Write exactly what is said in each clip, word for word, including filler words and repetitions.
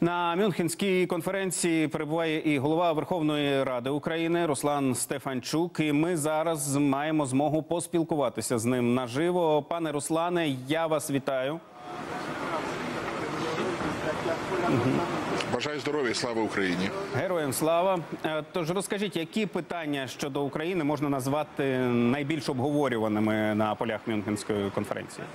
На Мюнхенській конференції перебуває і голова Верховної Ради України Руслан Стефанчук. І ми зараз маємо змогу поспілкуватися з ним наживо. Пане Руслане, я вас вітаю. Бажаю здоров'я, слава Україні. Героям слава. Тож розкажіть, які питання щодо України можна назвати найбільш обговорюваними на полях Мюнхенської конференції?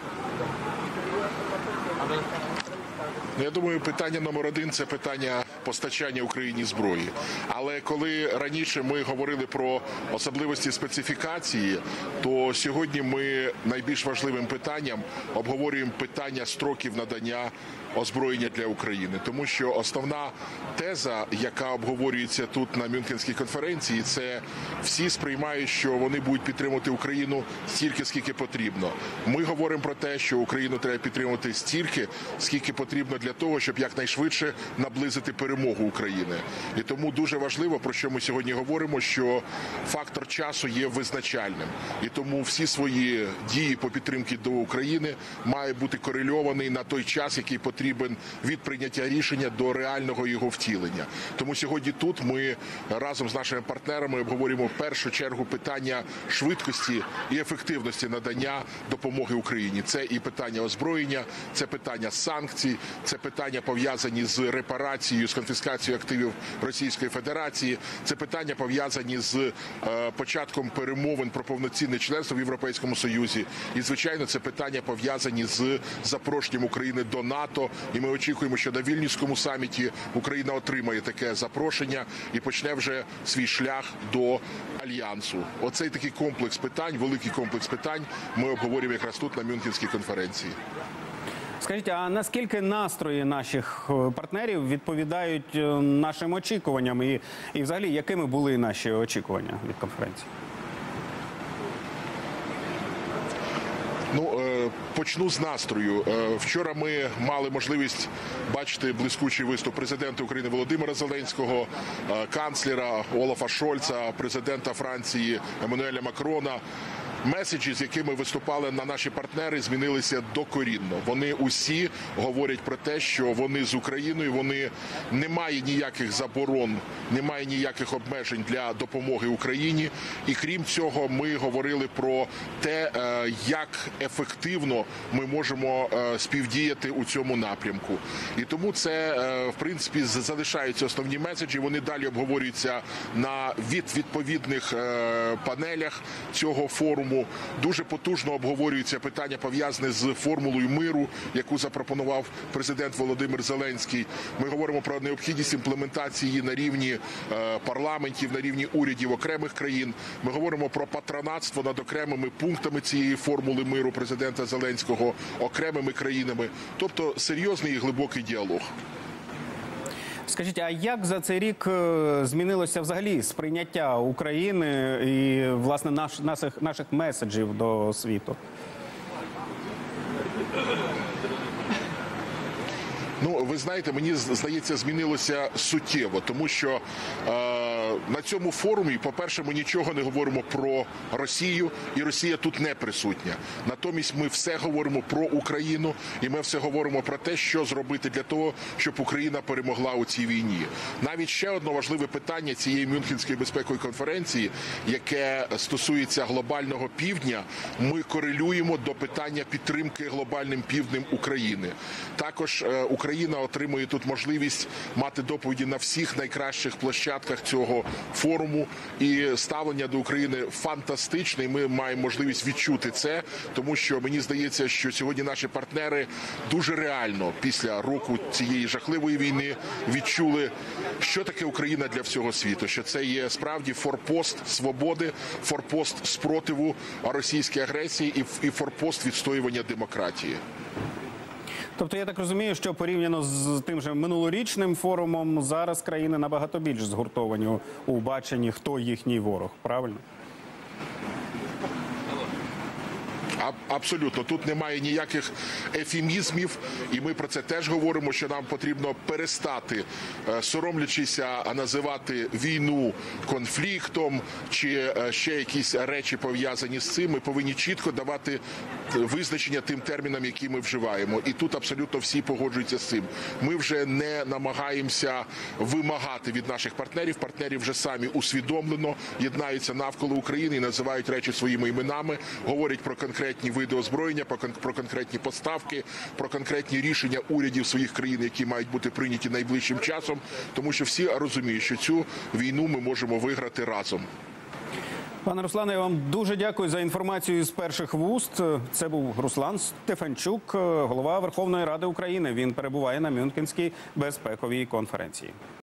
Я думаю, питання номер один – це питання постачання Україні зброї. Але коли раніше ми говорили про особливості специфікації, то сьогодні ми найбільш важливим питанням обговорюємо питання строків надання озброєння для України. Тому що основна теза, яка обговорюється тут на Мюнхенській конференції, це всі сприймають, що вони будуть підтримувати Україну стільки, скільки потрібно. Ми говоримо про те, що Україну треба підтримувати стільки, скільки потрібно для того, щоб якнайшвидше наблизити перемогу України. І тому дуже важливо, про що ми сьогодні говоримо, що фактор часу є визначальним. І тому всі свої дії по підтримці до України мають бути корельовані на той час, який потрібен від прийняття рішення до реального його втілення. Тому сьогодні тут ми разом з нашими партнерами обговорюємо в першу чергу питання швидкості і ефективності надання допомоги Україні. Це і питання озброєння, це питання санкцій, це питання пов'язані з репарацією, з конфіскацією активів Російської Федерації, це питання пов'язані з е, початком перемовин про повноцінне членство в Європейському Союзі. І, звичайно, це питання пов'язані з запрошенням України до НАТО. І ми очікуємо, що на Вільнюському саміті Україна отримає таке запрошення і почне вже свій шлях до Альянсу. Оцей такий комплекс питань, великий комплекс питань ми обговорюємо якраз тут на Мюнхенській конференції. Скажіть, а наскільки настрої наших партнерів відповідають нашим очікуванням? І, і взагалі, якими були наші очікування від конференції? Ну, почну з настрою. Вчора ми мали можливість бачити блискучий виступ президента України Володимира Зеленського, канцлера Олафа Шольца, президента Франції Еммануеля Макрона. Меседжі, з якими виступали на наші партнери, змінилися докорінно. Вони усі говорять про те, що вони з Україною, вони немає ніяких заборон, немає ніяких обмежень для допомоги Україні. І крім цього, ми говорили про те, як ефективно ми можемо співдіяти у цьому напрямку. І тому це, в принципі, залишаються основні меседжі. Вони далі обговорюються на від відповідних панелях цього форуму. Дуже потужно обговорюються питання, пов'язані з формулою миру, яку запропонував президент Володимир Зеленський. Ми говоримо про необхідність імплементації на рівні парламентів, на рівні урядів окремих країн. Ми говоримо про патронатство над окремими пунктами цієї формули миру президента Зеленського, окремими країнами. Тобто серйозний і глибокий діалог. Скажіть, а як за цей рік змінилося взагалі сприйняття України і, власне, наш, наших, наших меседжів до світу? Ну, ви знаєте, мені здається, змінилося суттєво, тому що е, на цьому форумі, по-перше, ми нічого не говоримо про Росію, і Росія тут не присутня. Натомість ми все говоримо про Україну, і ми все говоримо про те, що зробити для того, щоб Україна перемогла у цій війні. Навіть ще одне важливе питання цієї Мюнхенської безпекової конференції, яке стосується глобального півдня, ми корелюємо до питання підтримки глобальним півднем України. Також е, Україна Україна отримує тут можливість мати доповіді на всіх найкращих площадках цього форуму. І ставлення до України фантастичне, і ми маємо можливість відчути це, тому що мені здається, що сьогодні наші партнери дуже реально після року цієї жахливої війни відчули, що таке Україна для всього світу, що це є справді форпост свободи, форпост спротиву російській агресії і форпост відстоювання демократії. Тобто я так розумію, що порівняно з тим же минулорічним форумом, зараз країни набагато більш згуртовані у баченні, хто їхній ворог, правильно? А- Абсолютно, тут немає ніяких ефемізмів, і ми про це теж говоримо, що нам потрібно перестати, е, соромлячися, називати війну конфліктом чи е, ще якісь речі пов'язані з цим. Ми повинні чітко давати визначення тим термінам, які ми вживаємо. І тут абсолютно всі погоджуються з цим. Ми вже не намагаємося вимагати від наших партнерів. Партнери вже самі усвідомлено єднаються навколо України і називають речі своїми іменами, говорять про конкретні види озброєння, про кон- про конкретні поставки, про конкретні рішення урядів своїх країн, які мають бути прийняті найближчим часом, тому що всі розуміють, що цю війну ми можемо виграти разом. Пане Руслане, я вам дуже дякую за інформацію з перших вуст. Це був Руслан Стефанчук, голова Верховної Ради України. Він перебуває на Мюнхенській безпековій конференції.